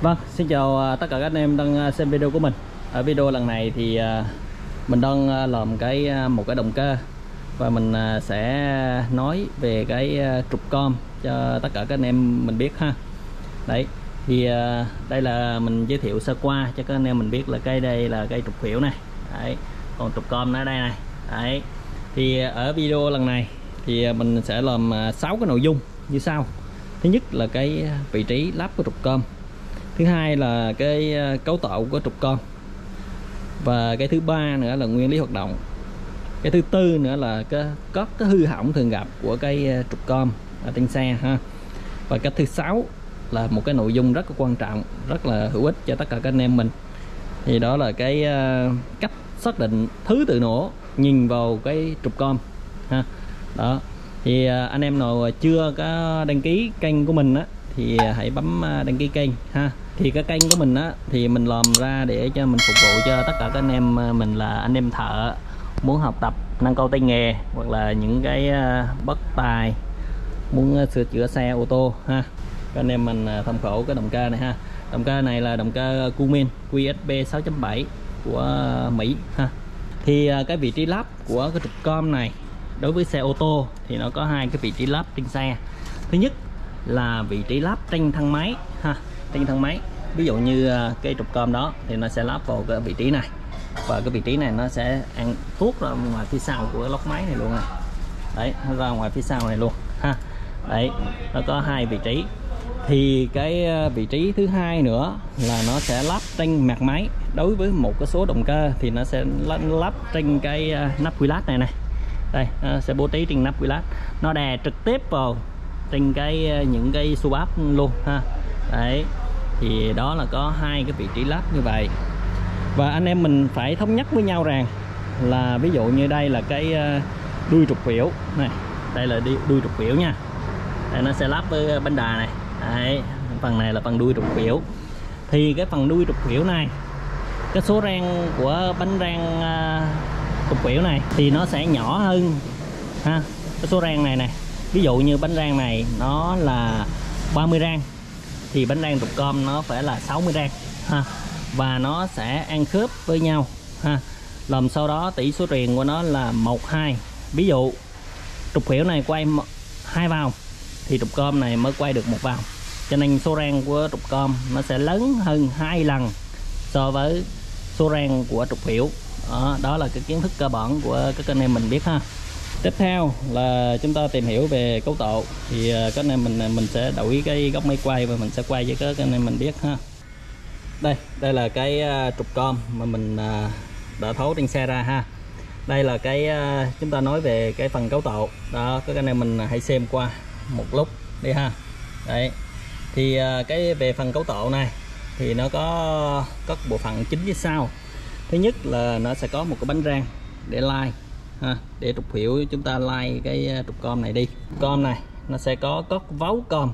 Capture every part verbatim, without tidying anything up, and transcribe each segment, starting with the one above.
Vâng, xin chào tất cả các anh em đang xem video của mình. Ở video lần này thì mình đang làm cái một cái động cơ và mình sẽ nói về cái trục com cho tất cả các anh em mình biết ha. Đấy, thì đây là mình giới thiệu sơ qua cho các anh em mình biết là cái đây là cái trục khuỷu này. Đấy, còn trục com nó ở đây này. Đấy, thì ở video lần này thì mình sẽ làm sáu cái nội dung như sau. Thứ nhất là cái vị trí lắp của trục com. Thứ hai là cái cấu tạo của trục com. Và cái thứ ba nữa là nguyên lý hoạt động. Cái thứ tư nữa là cái có cái hư hỏng thường gặp của cái trục com ở trên xe ha. Và cái thứ sáu là một cái nội dung rất là quan trọng, rất là hữu ích cho tất cả các anh em mình. Thì đó là cái cách xác định thứ tự nổ nhìn vào cái trục com ha. Đó. Thì anh em nào chưa có đăng ký kênh của mình á thì hãy bấm đăng ký kênh ha. Thì cái kênh của mình á thì mình làm ra để cho mình phục vụ cho tất cả các anh em mình là anh em thợ muốn học tập nâng cao tay nghề, hoặc là những cái bất tài muốn sửa chữa xe ô tô ha. Các anh em mình tham khảo cái động cơ này ha. Động cơ này là động cơ Cummins Q S B sáu chấm bảy của Mỹ ha. Thì cái vị trí lắp của cái trục com này đối với xe ô tô thì nó có hai cái vị trí lắp trên xe. Thứ nhất là vị trí lắp trên thân máy ha, trên thân máy. Ví dụ như cái trục com đó thì nó sẽ lắp vào cái vị trí này, và cái vị trí này nó sẽ ăn tuốt ra ngoài phía sau của lốc máy này luôn này. Đấy, nó ra ngoài phía sau này luôn ha. Đấy, nó có hai vị trí. Thì cái vị trí thứ hai nữa là nó sẽ lắp trên mặt máy. Đối với một cái số động cơ thì nó sẽ lắp trên cái nắp quy lát này này. Đây, nó sẽ bố trí trên nắp quy lát, nó đè trực tiếp vào trên cái những cái xu bắp luôn ha. Đấy, thì đó là có hai cái vị trí lắp như vậy. Và anh em mình phải thống nhất với nhau rằng là ví dụ như đây là cái đuôi trục khuỷu này, đây là đuôi trục khuỷu nha. Đây, nó sẽ lắp với bánh đà này. Đấy, phần này là phần đuôi trục khuỷu. Thì cái phần đuôi trục khuỷu này, cái số rang của bánh rang uh, trục khuỷu này thì nó sẽ nhỏ hơn ha. Cái số rang này nè, ví dụ như bánh rang này nó là ba mươi rang thì bánh rang trục com nó phải là sáu mươi rang ha. Và nó sẽ ăn khớp với nhau ha. Làm sau đó tỷ số truyền của nó là một hai. Ví dụ trục khuỷu này quay hai vòng thì trục com này mới quay được một vòng. Cho nên số rang của trục com nó sẽ lớn hơn hai lần so với số rang của trục khuỷu. Đó, đó là cái kiến thức cơ bản của các anh em mình biết ha. Tiếp theo là chúng ta tìm hiểu về cấu tạo. Thì các anh em mình mình sẽ đổi cái góc máy quay và mình sẽ quay cho các anh em mình biết ha. Đây, đây là cái trục com mà mình đã tháo trên xe ra ha. Đây là cái chúng ta nói về cái phần cấu tạo. Đó, các anh em mình hãy xem qua một lúc đi ha. Đấy. Thì cái về phần cấu tạo này thì nó có các bộ phận chính như sau. Thứ nhất là nó sẽ có một cái bánh rang để lai ha, để trục khuỷu chúng ta lai cái trục com này đi. Com này nó sẽ có có vấu com,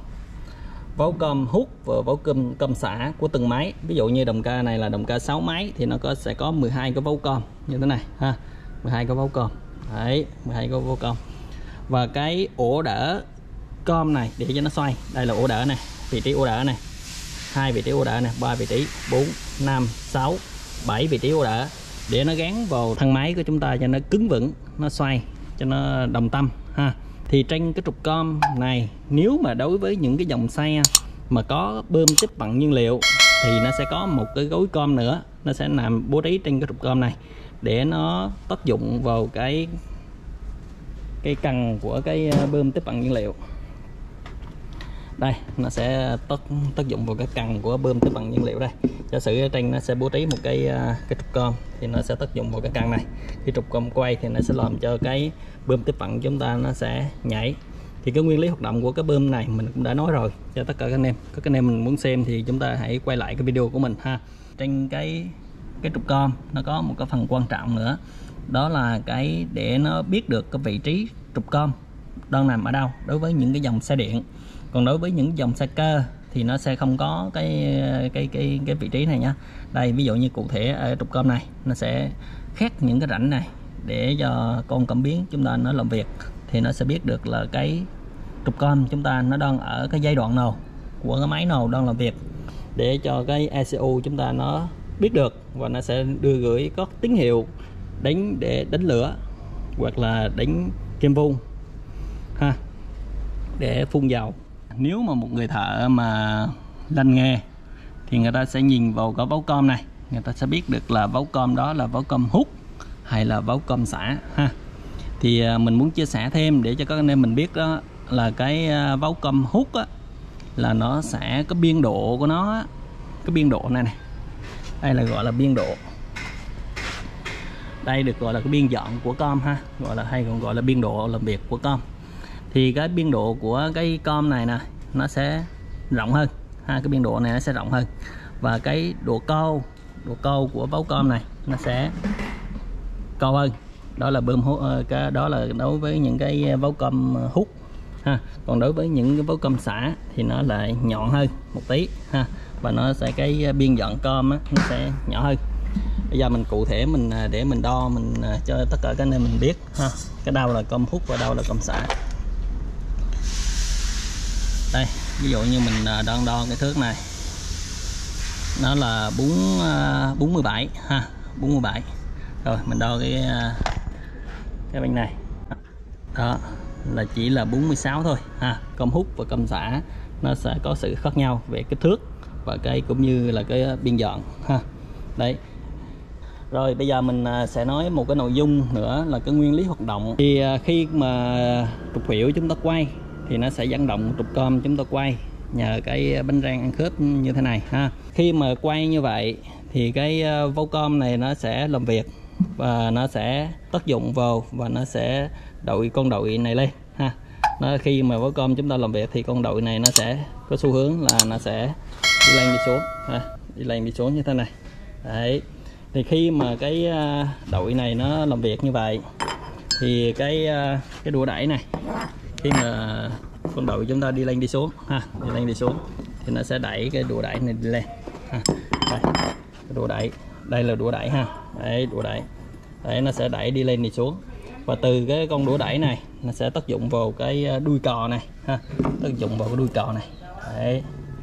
vấu com hút và vấu com com xả của từng máy. Ví dụ như động cơ này là động cơ sáu máy thì nó có sẽ có mười hai cái vấu com như thế này ha, mười hai cái vấu com. Đấy, mười hai cái vấu com. Và cái ổ đỡ com này để cho nó xoay, đây là ổ đỡ này, vị trí ổ đỡ này, hai vị trí ổ đỡ này, ba vị trí, bốn, năm, sáu, bảy vị trí ổ đỡ để nó gắn vào thân máy của chúng ta cho nó cứng vững, nó xoay cho nó đồng tâm ha. Thì trên cái trục com này, nếu mà đối với những cái dòng xe mà có bơm tiếp bằng nhiên liệu thì nó sẽ có một cái gối com nữa, nó sẽ nằm bố trí trên cái trục com này để nó tác dụng vào cái cái cần của cái bơm tiếp bằng nhiên liệu. Đây, nó sẽ tác tác dụng vào cái cần của bơm tiếp bằng nhiên liệu đây. Giả sử ở trên nó sẽ bố trí một cái cái trục com thì nó sẽ tác dụng vào cái cần này. Khi trục com quay thì nó sẽ làm cho cái bơm tiếp bằng chúng ta nó sẽ nhảy. Thì cái nguyên lý hoạt động của cái bơm này mình cũng đã nói rồi cho tất cả các anh em. Các anh em mình muốn xem thì chúng ta hãy quay lại cái video của mình ha. Trên cái cái trục com nó có một cái phần quan trọng nữa. Đó là cái để nó biết được cái vị trí trục com đang nằm ở đâu đối với những cái dòng xe điện. Còn đối với những dòng xe cơ thì nó sẽ không có cái cái cái cái vị trí này nhá. Đây, ví dụ như cụ thể ở trục com này nó sẽ khác những cái rãnh này để cho con cảm biến chúng ta nó làm việc thì nó sẽ biết được là cái trục com chúng ta nó đang ở cái giai đoạn nào của cái máy nào đang làm việc. để cho cái e xê u chúng ta nó biết được, và nó sẽ đưa gửi có tín hiệu đánh để đánh lửa hoặc là đánh kim vung ha, để phun dầu. Nếu mà một người thợ mà lành nghề thì người ta sẽ nhìn vào cái vấu com này, người ta sẽ biết được là vấu com đó là vấu com hút hay là vấu com xả ha. Thì mình muốn chia sẻ thêm để cho các anh em mình biết đó là cái vấu com hút á, là nó sẽ có biên độ của nó, cái biên độ này này, đây là gọi là biên độ, đây được gọi là cái biên dọn của com ha, gọi là hay còn gọi là biên độ làm việc của com. Thì cái biên độ của cái com này nè nó sẽ rộng hơn ha, cái biên độ này nó sẽ rộng hơn, và cái độ câu độ câu của vấu com này nó sẽ cao hơn. Đó là bơm hút, cái đó là đối với những cái vấu com hút ha. Còn đối với những cái vấu com xả thì nó lại nhọn hơn một tí ha, và nó sẽ cái biên dọn com á, nó sẽ nhỏ hơn. Bây giờ mình cụ thể mình để mình đo mình cho tất cả các anh em mình biết ha, cái đâu là com hút và đâu là com xả. Đây ví dụ như mình đang đo cái thước này, nó là bốn mươi bảy ha, bốn mươi bảy. Rồi mình đo cái cái bên này, đó là chỉ là bốn mươi sáu thôi ha. Com hút và com xả nó sẽ có sự khác nhau về kích thước và cái cũng như là cái biên dọn ha. Đấy. Rồi bây giờ mình sẽ nói một cái nội dung nữa là cái nguyên lý hoạt động. Thì khi mà trục hiệu chúng ta quay thì nó sẽ dẫn động trục com chúng ta quay nhờ cái bánh răng ăn khớp như thế này ha. Khi mà quay như vậy thì cái vấu com này nó sẽ làm việc và nó sẽ tác dụng vào và nó sẽ đội con đội này lên ha. Nó khi mà vấu com chúng ta làm việc thì con đội này nó sẽ có xu hướng là nó sẽ đi lên đi xuống ha, đi lên đi xuống như thế này. Đấy. Thì khi mà cái đội này nó làm việc như vậy thì cái cái đũa đẩy này, khi mà con đội chúng ta đi lên đi xuống ha, đi lên đi xuống thì nó sẽ đẩy cái đũa đẩy này đi lên ha. Đây, cái đũa đẩy, đây là đũa đẩy ha. Đấy, đũa đẩy. Đấy, nó sẽ đẩy đi lên đi xuống. Và từ cái con đũa đẩy này nó sẽ tác dụng vào cái đuôi cò này ha, tác dụng vào cái đuôi cò này. Đấy.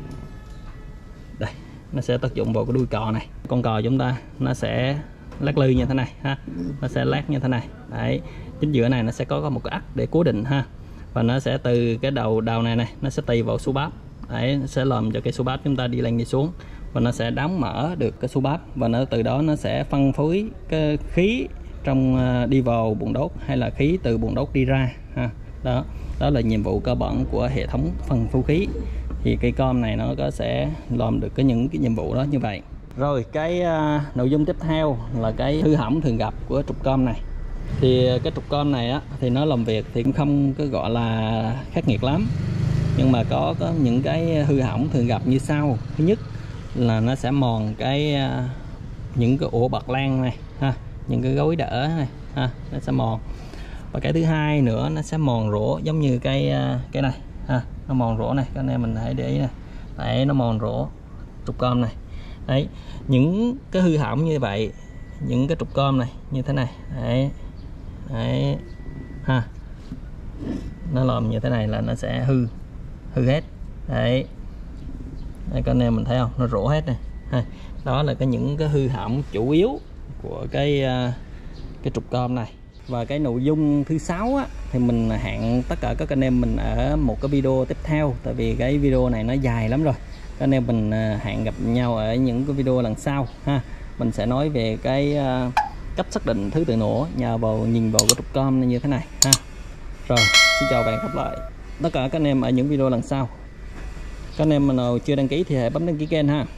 Đây, nó sẽ tác dụng vào cái đuôi cò này. Con cò chúng ta nó sẽ lắc lư như thế này ha, nó sẽ lắc như thế này. Đấy, chính giữa này nó sẽ có một cái ắc để cố định ha, và nó sẽ từ cái đầu đầu này này nó sẽ tì vào số bắp. Đấy, nó sẽ làm cho cái số bắp chúng ta đi lên đi xuống, và nó sẽ đóng mở được cái số bắp, và nó từ đó nó sẽ phân phối cái khí trong đi vào buồng đốt hay là khí từ buồng đốt đi ra ha. Đó, đó là nhiệm vụ cơ bản của hệ thống phân phối khí. Thì cây com này nó có sẽ làm được cái những cái nhiệm vụ đó như vậy. Rồi cái uh, nội dung tiếp theo là cái hư hỏng thường gặp của trục com này. Thì cái trục com này á thì nó làm việc thì cũng không có gọi là khắc nghiệt lắm, nhưng mà có có những cái hư hỏng thường gặp như sau. Thứ nhất là nó sẽ mòn cái uh, những cái ổ bạc lan này ha, những cái gối đỡ này ha, nó sẽ mòn. Và cái thứ hai nữa nó sẽ mòn rỗ giống như cái uh, cái này ha, nó mòn rỗ này, cái này mình hãy để ý này. Đấy, nó mòn rỗ trục com này. Đấy, những cái hư hỏng như vậy, những cái trục com này như thế này. Đấy. Đấy ha, nó làm như thế này là nó sẽ hư hư hết. Đấy, đây các anh em mình thấy không, nó rỗ hết này ha. Đó là cái những cái hư hỏng chủ yếu của cái cái trục com này. Và cái nội dung thứ sáu á, thì mình hẹn tất cả các anh em mình ở một cái video tiếp theo, tại vì cái video này nó dài lắm rồi. Các anh em mình hẹn gặp nhau ở những cái video lần sau ha. Mình sẽ nói về cái uh, cách xác định thứ tự nổ nhờ vào nhìn vào cái trục com như thế này ha. Rồi, xin chào và hẹn gặp lại tất cả các anh em ở những video lần sau. Các anh em nào chưa đăng ký thì hãy bấm đăng ký kênh ha.